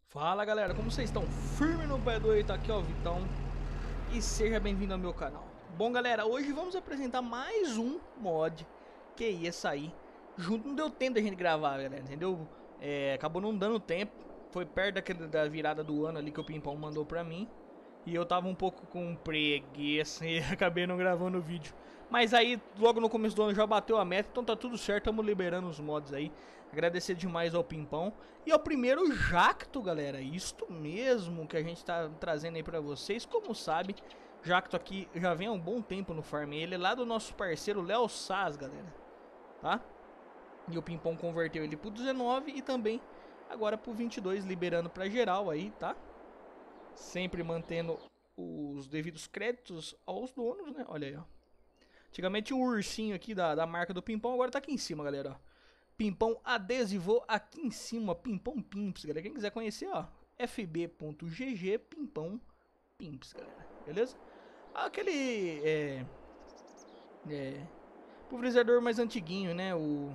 Fala galera, como vocês estão? Firme no pé do eito, aqui ó, Vitão. E seja bem-vindo ao meu canal. Bom galera, hoje vamos apresentar mais um mod que ia sair junto. Não deu tempo da gente gravar, galera, entendeu? Acabou não dando tempo. Foi perto da virada do ano ali que o Pimpão mandou pra mim. E eu tava um pouco com preguiça e acabei não gravando o vídeo. Mas aí, logo no começo do ano já bateu a meta, então tá tudo certo, estamos liberando os mods aí. Agradecer demais ao Pimpão. E ao primeiro Jacto, galera, isto mesmo que a gente tá trazendo aí pra vocês. Como sabe, Jacto aqui já vem há um bom tempo no farm. Ele é lá do nosso parceiro Léo Saz, galera. Tá? E o Pimpão converteu ele pro 19 e também agora pro 22, liberando pra geral aí, tá? Sempre mantendo os devidos créditos aos donos, né? Olha aí, ó. Antigamente o ursinho aqui da marca do Pimpão, agora tá aqui em cima, galera, ó. Pimpão adesivou aqui em cima, Pimpão Pimps, galera. Quem quiser conhecer, ó, fb.gg Pimpão Pimps, galera. Beleza? Aquele, pulverizador mais antiguinho, né? O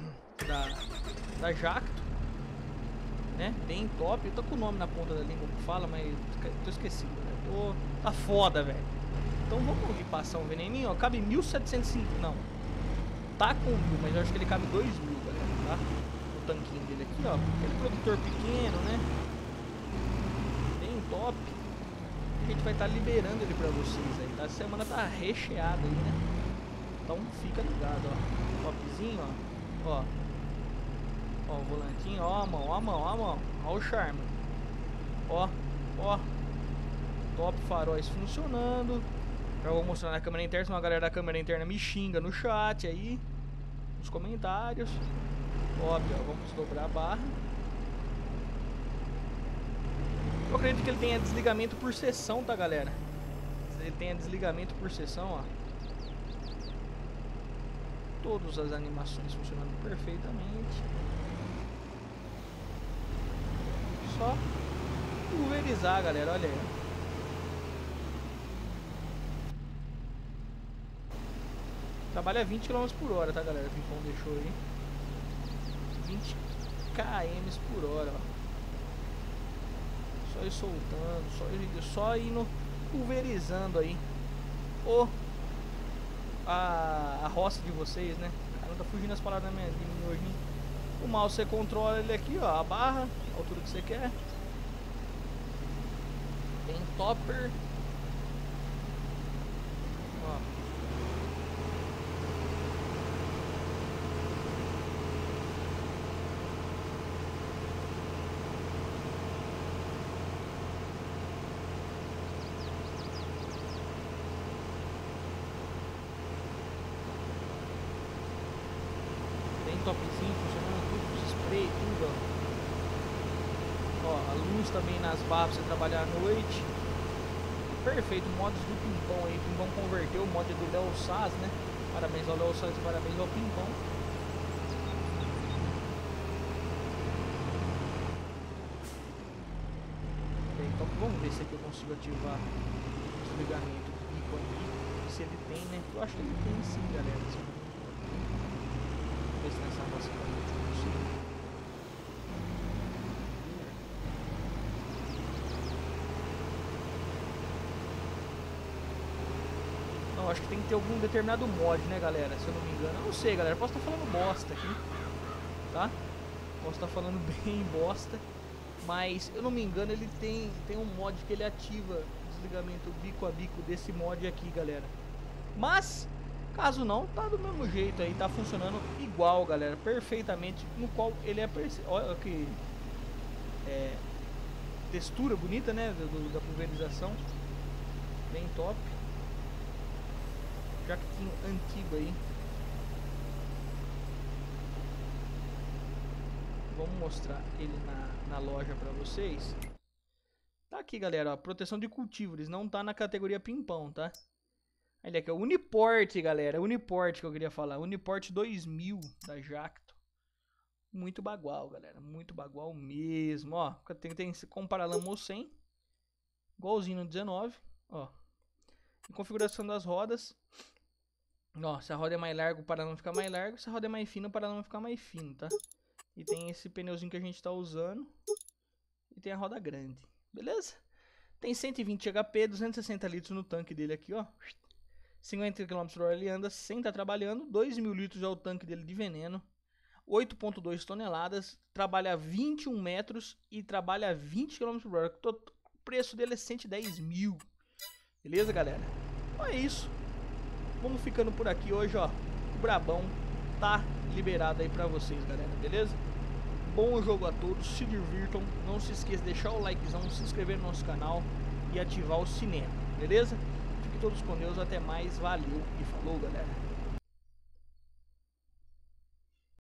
da Jacto, né? Bem top. Eu tô com o nome na ponta da língua que fala, mas tô esquecido, né? Tá foda, velho. Então vamos ali passar um veneninho, ó. Cabe 1705. Não. Tá com 1000, mas eu acho que ele cabe 2000, galera, tá? O tanquinho dele aqui, ó. Aquele produtor pequeno, né? Bem top. A gente vai estar liberando ele pra vocês aí, tá? Essa semana tá recheada aí, né? Então fica ligado, ó. Topzinho, ó. Ó. Ó o volantinho, ó a mão, ó a mão, ó a mão. Ó o charme. Ó, ó. Top faróis funcionando. Já vou mostrar na câmera interna, senão a galera da câmera interna me xinga no chat aí. Nos comentários. Óbvio, ó, vamos dobrar a barra. Eu acredito que ele tenha desligamento por sessão, tá, galera? Ele tenha desligamento por sessão, ó. Todas as animações funcionando perfeitamente. Só pulverizar, galera, olha aí. Trabalha 20 km por hora, tá, galera? O Pimpão deixou aí 20 km por hora, ó. Só ir soltando, só indo pulverizando aí a roça de vocês, né? Cara, tá fugindo as palavras de mim hoje, hein? O mouse você controla ele aqui, ó, a barra, a altura que você quer. Tem topper. Ó. Tem topzinho funcionando, tudo, os spray, tudo, ó. Ó, a luz também nas barras pra você trabalhar à noite. Perfeito, mods do Pimpão aí. O Pimpão converteu o mod do Léo Saz, né? Parabéns ao Léo Saz e parabéns ao Pimpão. Então vamos ver se aqui eu consigo ativar o desligamento do bico aqui. Se ele tem, né? Eu acho que ele tem sim, galera. Vamos ver se nessa nossa paleta eu consigo. Não, acho que tem que ter algum determinado mod, né, galera? Se eu não me engano. Eu não sei, galera. Posso estar falando bosta aqui, tá? Posso estar falando bem bosta. Mas, eu não me engano, ele tem um mod que ele ativa o desligamento bico a bico desse mod aqui, galera. Mas, caso não, tá do mesmo jeito aí. Tá funcionando igual, galera. Perfeitamente. No qual ele é... Olha que... textura bonita, né? Da pulverização. Bem top. Jactinho antigo aí. Vamos mostrar ele na loja pra vocês. Tá aqui, galera, ó, proteção de cultivo. Eles não tá na categoria Pimpão, tá? Ele aqui é o Uniport, galera. Uniport que eu queria falar. Uniport 2000 da Jacto. Muito bagual, galera. Muito bagual mesmo, ó. Tem esse comparalamo 100. Igualzinho no 19, ó. E configuração das rodas. Ó, se a roda é mais larga, para não ficar mais largo. Se a roda é mais fina, para não ficar mais fino, tá? E tem esse pneuzinho que a gente tá usando. e tem a roda grande, beleza? Tem 120 HP, 260 litros no tanque dele aqui, ó. 50 km/h ele anda sem estar trabalhando. 2.000 litros é o tanque dele de veneno. 8,2 toneladas. Trabalha 21 metros e trabalha 20 km/h. O preço dele é 110 mil. Beleza, galera? Então é isso. Vamos ficando por aqui hoje, ó. O Brabão tá liberado aí pra vocês, galera. Beleza? Bom jogo a todos. Se divirtam. Não se esqueça de deixar o likezão, se inscrever no nosso canal e ativar o sininho. Beleza? Fiquem todos com Deus, até mais, valeu e falou, galera.